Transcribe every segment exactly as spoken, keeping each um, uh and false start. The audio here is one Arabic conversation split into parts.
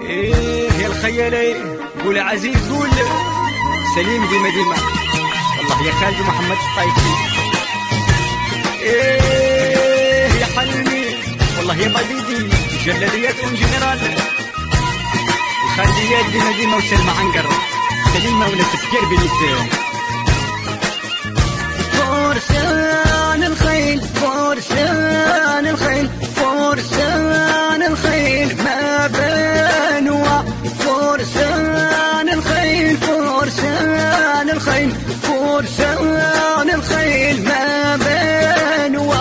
ايه يا الخيالي، قول عزيز قول سليم ديما ديما. والله يا خالد محمد الطايفي. ايه يا حلمي، والله يا بديدي جلاليات ام جنرال الخالديات ديما ديما وسلمى عنقر سليمة ولا تفكير بنيت. فرسان الخيل فرسان الخيل فرسان الخيل ما بنوا. فرسان الخيل فرسان الخيل فرسان الخيل ما بنوا.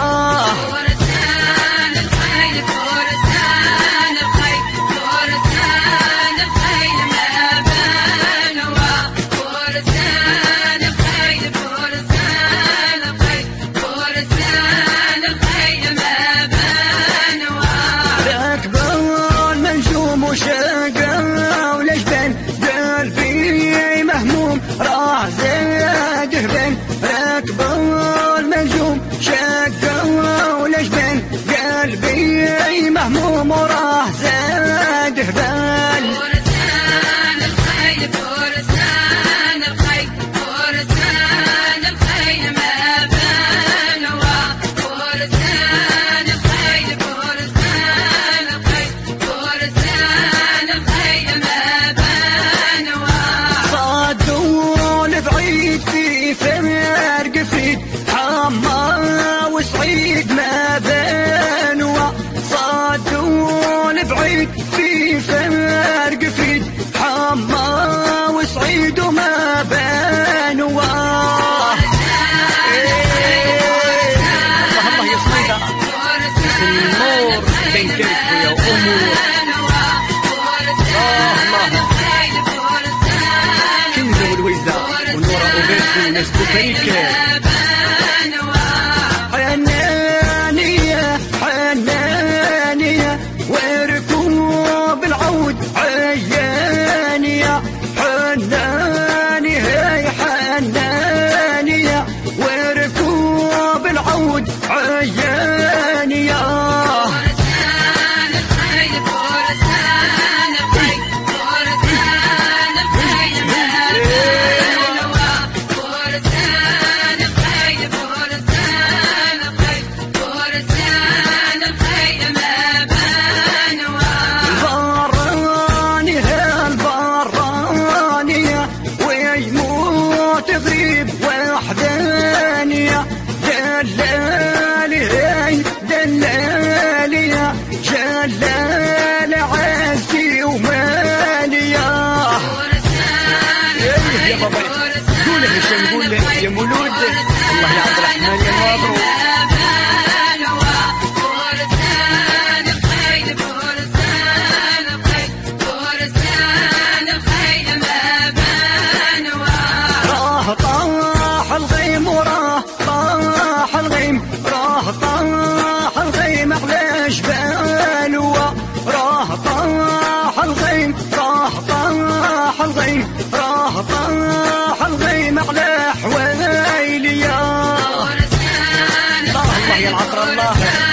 وشقا ولجبن قلبي مهموم راه زاده بن. راكب المنجوم شقا ولجبن قلبي مهموم وراه زاده بن. فرسان الخيل فرسان الخيل فرسان الخيل ما بنوا. فرسان الخيل فرسان الخيل فرسان الخيل ما بنوا. صادوا لبعيد في فرق فيد حما وسعيد ما بنوا. صادوا لبعيد في فرق فيد حما وسعيد وما بنوا. الله يا صميدة النور بين كرك ويا أمور. كنزة والويزة والنورة وبيت وناس كوبريكا. حنانية حنانية وركوب العود عيانية. حنانية هي حنانية وركوب العود عيانية. فرسان الخيل فرسان الخيل فرسان الخيل ما بنوا. فرسان الخيل فرسان الخيل فرسان الخيل ما بنوا. البراني هالبرانية ويموت غريب وحدانية. دلالي هاي دلالي يا جلال عزي ومالية. فرسان يا بابا قول له هشام قول له يا مولود. الله يا عبد الرحمن يا ناظرو. فرسان الخيل فرسان الخيل فرسان الخيل ما بنوا. راه طاح الغيم وراه طاح الغيم راه طاح الغيم على جبالوا. راه طاح الغيم راه طاح الغيم راه طاح الغيم على حواليا. فرسان الله الله يا العطر الله.